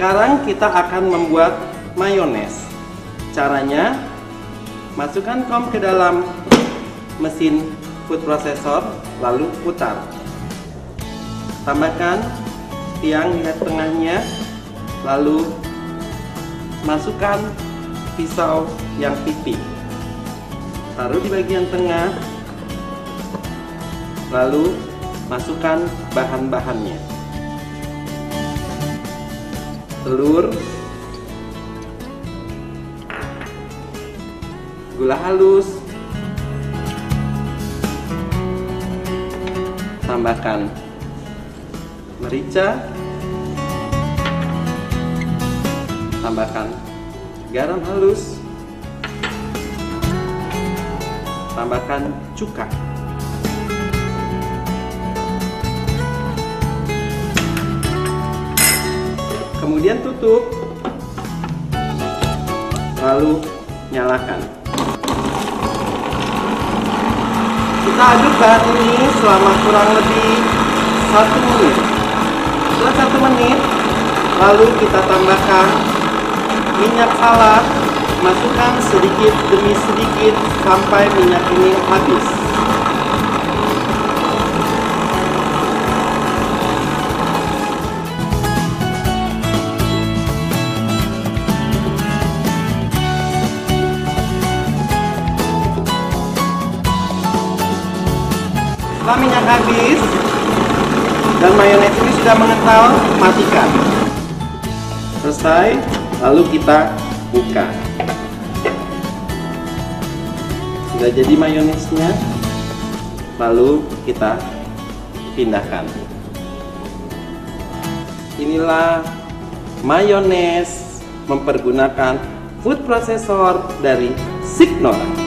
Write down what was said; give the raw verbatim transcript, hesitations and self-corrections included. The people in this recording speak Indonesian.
Sekarang kita akan membuat mayones. Caranya, masukkan kom ke dalam mesin food processor, lalu putar. Tambahkan tiang di tengahnya, lalu masukkan pisau yang pipi. Taruh di bagian tengah, lalu masukkan bahan-bahannya. Telur, gula halus, tambahkan merica, tambahkan garam halus, tambahkan cuka. Kemudian tutup, lalu nyalakan. Kita aduk bahan ini selama kurang lebih satu menit. Setelah satu menit, lalu kita tambahkan minyak salad, masukkan sedikit demi sedikit sampai minyak ini habis. Setelah minyak habis dan mayones ini sudah mengental, matikan. Selesai, lalu kita buka. Sudah jadi mayonesnya, lalu kita pindahkan. Inilah mayones mempergunakan food processor dari Signora.